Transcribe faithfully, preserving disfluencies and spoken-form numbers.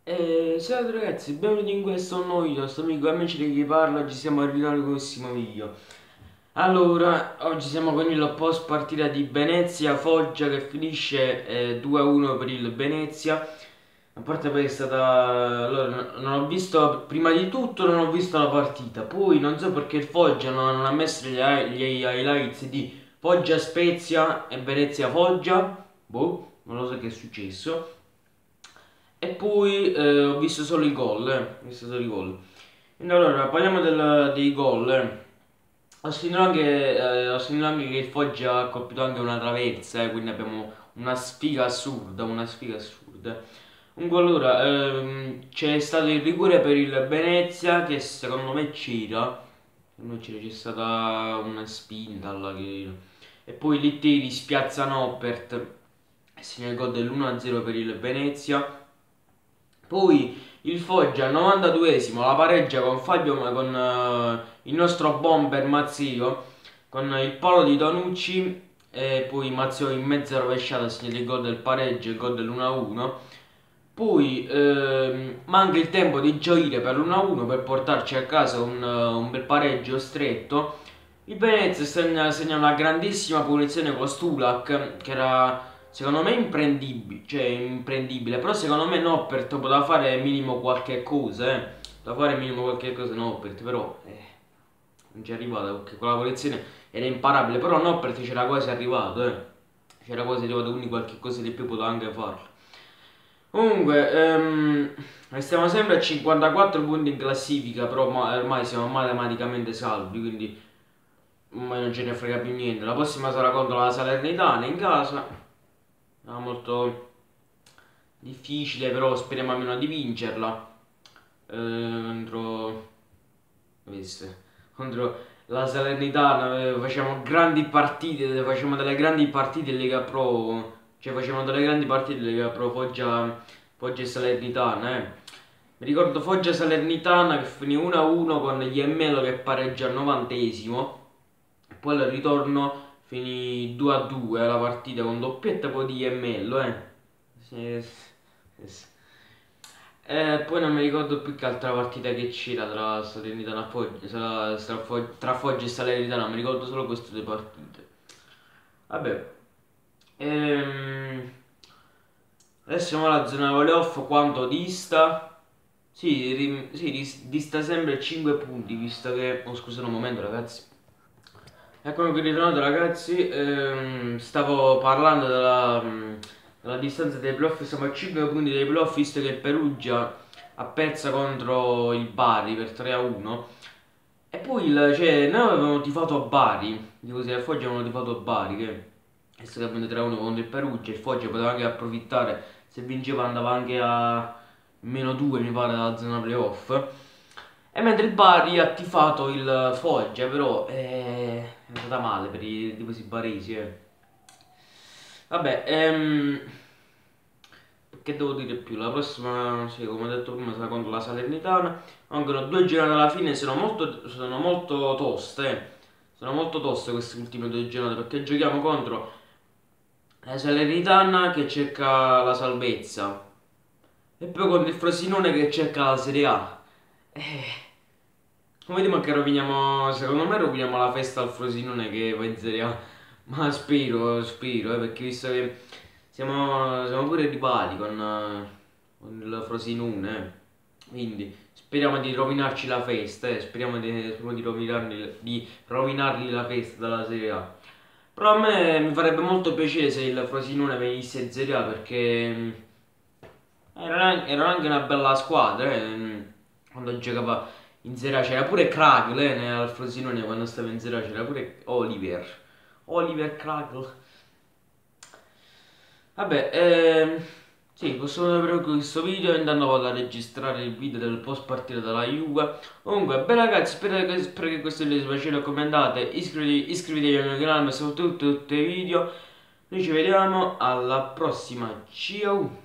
E salve ragazzi, benvenuti in questo nuovo video, sto amico e amici di chi parla, oggi siamo arrivati al prossimo video. Allora, oggi siamo con il post partita di Venezia-Foggia che finisce eh, due a uno per il Venezia. A parte poi è stata... Allora, non ho visto, prima di tutto non ho visto la partita, poi non so perché il Foggia non, non ha messo gli, hi- gli highlights di Foggia-Spezia e Venezia-Foggia, boh, non lo so che è successo. E poi eh, ho visto solo i gol, eh. Ho visto solo i gol. Quindi allora parliamo del- dei gol. eh. Ho sentito anche, eh, ho sentito anche che il Foggia ha colpito anche una traversa, eh, quindi abbiamo una sfiga assurda, una sfiga assurda. Comunque allora, ehm, c'è stato il rigore per il Venezia che secondo me c'era. Secondo me c'era, c'è stata una spinta alla che... E poi Litteri spiazza Noppert e segna il gol dell'uno a zero per il Venezia. Poi il Foggia al novantaduesimo la pareggia con Fabio, con eh, il nostro bomber Mazzio, con il palo di Tonucci e poi Mazzio in mezza rovesciata segna il gol del pareggio, il gol dell'uno a uno. Poi ehm, manca il tempo di gioire per l'uno a uno per portarci a casa un, eh, un bel pareggio stretto. Il Venezia segna, segna una grandissima punizione con Stulak che era secondo me imprendibile, cioè imprendibile, però secondo me Noppert poteva fare minimo qualche cosa, eh. Poteva fare minimo qualche cosa Noppert, però eh, non ci è arrivato perché quella punizione era imparabile, però Noppert c'era quasi arrivato, eh. C'era quasi arrivato, quindi qualche cosa di più poteva anche farlo. Comunque, ehm, restiamo sempre a cinquantaquattro punti in classifica, però ma- ormai siamo matematicamente salvi, quindi ormai non ce ne frega più niente. La prossima sarà contro la Salernitana in casa. Sarà molto difficile, però speriamo almeno di vincerla. Eh, contro, viste, contro la Salernitana eh, facciamo grandi partite, facciamo delle grandi partite in Lega Pro. Cioè facciamo delle grandi partite in Lega Pro Foggia, Foggia e Salernitana, eh. Mi ricordo Foggia Salernitana che finì uno a uno con gli Emmelo che pareggia al novantesimo. E poi al ritorno finì due a due la partita con doppietta poi di Emmelo, eh. Sì, sì, sì. Eh, poi non mi ricordo più che altra partita che c'era tra Salernitana e Foggia, tra, tra Fog- tra Foggia e Salernitana, mi ricordo solo queste due partite. Vabbè, ehm, adesso siamo alla zona playoff, quanto dista? Sì, ri- sì, dis- dista sempre cinque punti, visto che... Oh, scusate un momento ragazzi. Eccomi qui ritornato ragazzi, ehm, stavo parlando della, mh, della distanza dei playoff, siamo a cinque punti dei playoff visto che il Perugia ha perso contro il Bari per tre a uno e poi il, cioè, noi avevamo tifato a Bari, di così al Foggia avevamo tifato a Bari che è stato appunto tre a uno contro il Perugia, il Foggia poteva anche approfittare, se vinceva andava anche a meno due mi pare dalla zona playoff. E mentre il Bari ha tifato il Foggia, però eh, è andata male per i tifosi baresi. Eh. Vabbè, ehm, che devo dire più? La prossima, sì, come ho detto prima, sarà contro la Salernitana. Mancano due giornate alla fine, sono molto, sono molto toste. eh. Sono molto toste queste ultime due giornate perché giochiamo contro la Salernitana che cerca la salvezza e poi contro il Frosinone che cerca la Serie A. Eh. Come vediamo che roviniamo, secondo me roviniamo la festa al Frosinone che va in Serie A, ma spero, spero, eh, perché visto che siamo, siamo pure rivali con, eh, con il Frosinone, eh. Quindi speriamo di rovinarci la festa, eh, speriamo di, speriamo di rovinargli, di rovinargli la festa dalla Serie A. Però a me mi farebbe molto piacere se il Frosinone venisse in Serie A perché mm, era, era anche una bella squadra, eh, mm, quando giocava in Serie A c'era pure Kragle, eh, al Frosinone quando stava in Serie A c'era pure Oliver. Oliver Kragle. Vabbè, ehm, sì, possiamo vedere questo video. Intanto vado a registrare il video del post partita della Juve. Comunque, beh ragazzi, spero che, spero che questo video vi sia piaciuto. Commentate, iscrivetevi, iscrivetevi al mio canale, ma soprattutto tutti i video. Noi ci vediamo alla prossima. Ciao!